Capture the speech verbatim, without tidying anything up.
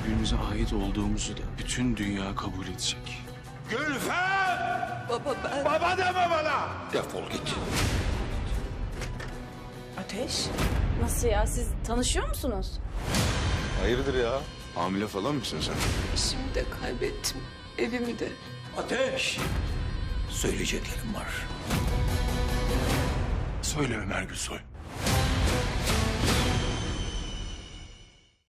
Birbirimize ait olduğumuzu da bütün dünya kabul edecek. Gülfem! Baba ben... Baba deme bana! Defol git. Ateş? Nasıl ya? Siz tanışıyor musunuz? Hayırdır ya? Hamile falan mısın sen? Eşimi de kaybettim. Evimi de. Ateş! Söyleyeceklerim var. Söyle Ömer Gülsoy.